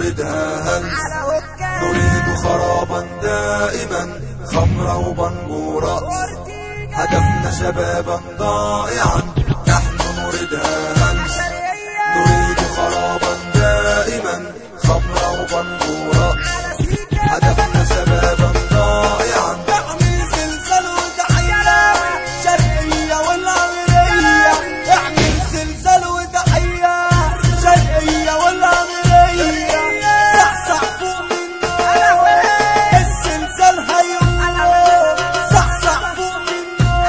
نريدها هلس، نريد خرابا دائما خمرا وبنبورا، هدفنا شبابا ضائعا نحن نريدها هلس، نريد خرابا دائما خمرا وبنبورا، هدفنا شبابا ضائعا. اعمل زلزال وتحية شرقية ولا غربية، اعمل زلزال وتحية شرقية ولا غربية، صحصح فوق منه الزلزال هيقوم، صحصح فوق منه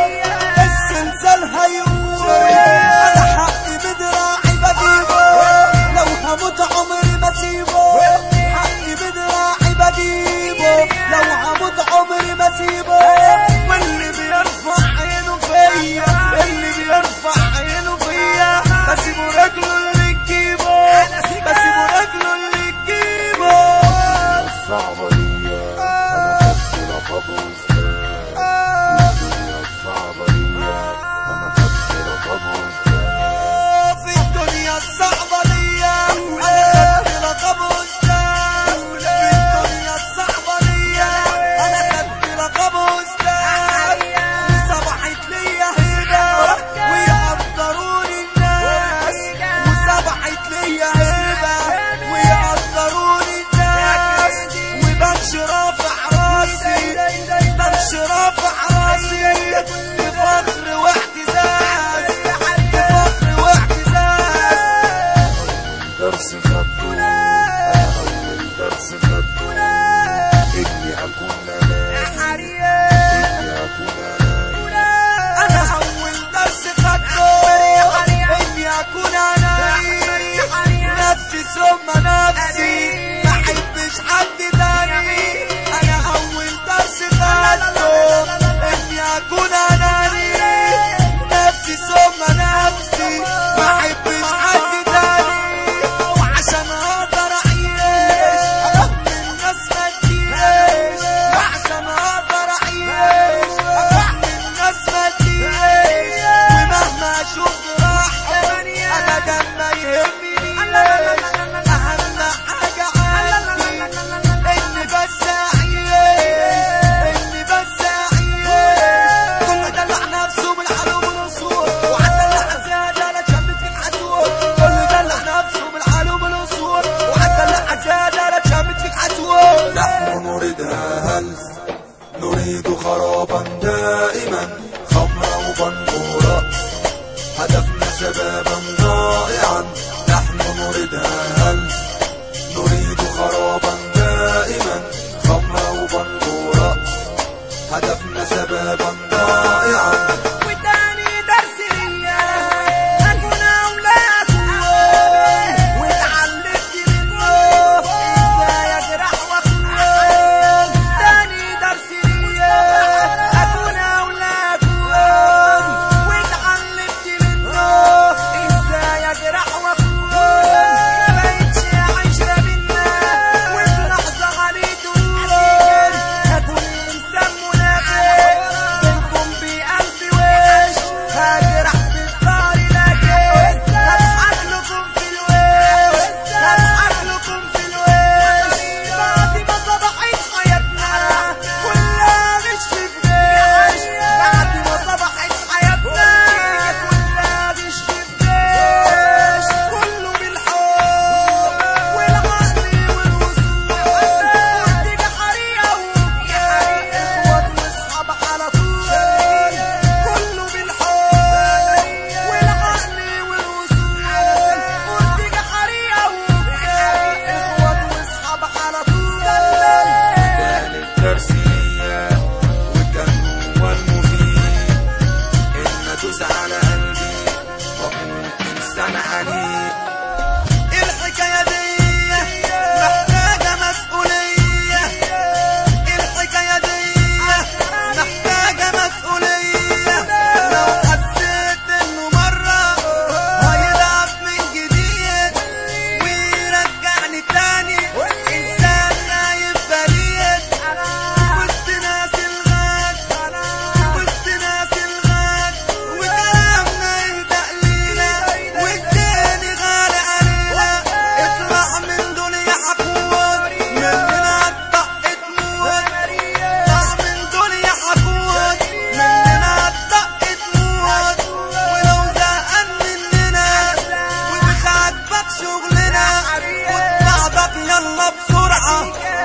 الزلزال هيقوم. انا حقي بدراعي بجيبه، لو هموت عمري ما اسيبه، حقي بدراعي بجيبه، لو هموت عمري ما اسيبه. واللي بيرفع عينه فيا، اللي بيرفع عينه فيا بسيبه رجله اللي تجيبه، بسيبه رجله اللي تجيبه. الصعبة ليا أنا خدت لقب وزدان، الدنيا الصعبة ليا أنا خدت لقب وزدان، في الدنيا الصعبة ليا أنا خدت لقب وزدان، في الدنيا الصعبة ليا أنا خدت لقب وزدان. وصبحت ليا هبة ويقدروني الناس، وصبحت ليا هبة ويقدروني الناس، وبمشي رافع راسي، بمشي رافع راسي بفخر واعتزاز، بفخر واعتزاز. درس خدته أنا أول درس خدته، إني أكون أناني، إني أكون أناني، أنا أول درس خدته إني أكون أناني، نفسي ثم نفسي ما أحبش حد تاني. أنا أول درس خدته إني أكون أناني، نفسي ثم نفسي ما أحبش حد تاني. وعشان أقدر أعيش أهم الناس ما تجيش، وعشان أقدر أعيش أهم الناس ما تجيش. ومهما أشوف راحة أبدا ما يهمني، أهم حاجة عندي إني بس أعيش، إني بس أعيش. كل دلع نفسه بالعلو والأصول، وعدلع زيادة لا تشمت فيك عدول. كل دلع نفسه بالعلو والأصول، وعدلع زيادة لا تشمت فيك عدول. نحن نريدها هلس، نريد خرابا دائما خمرا وبنبورا، هدفنا شبابا ضائعا نحن نريدها هلس، نريد خرابا دائما خمرا وبنبورا، هدفنا شبابا ضائعا. وتاني درس ليا أكون أولادكم، واتعلمت منه إزاي أجرح وأخون. تاني درس ليا أكون أولادكم، واتعلمت منه إزاي أجرح وأخون. مبقتش عشرة بينا وفي لحظة غليتون، هكون إنسان منافق بينكم بقلبي وش، هجرح في الدار لكن هضحك لكم في الوش، هضحك لكم في الوش. بعد ما صبحت حياتنا كلها غش في غش، بعد ما صبحت حياتنا كلها غش في غش. كله بالحب والعقل والوصول، ودي حريقة وإخوات واصحاب على طول. كله بالحب والعقل والوصول، ودي حريقة وإخوات واصحاب على طول. كان الدرس ليا وكان هو المفيد، إن أدوس على قلبي وأكون إنسان عنيد. الحكاية دي محتاجة مسؤولية، الحكاية دي محتاجة مسؤولية. لو حسيت إنه مرة هيلعب من جديد ويرجعني تاني إنسان نايم بريد، وسط ناس الغد، وسط ناس الغد، وكلام شغلنا خد بعضك يلا بسرعة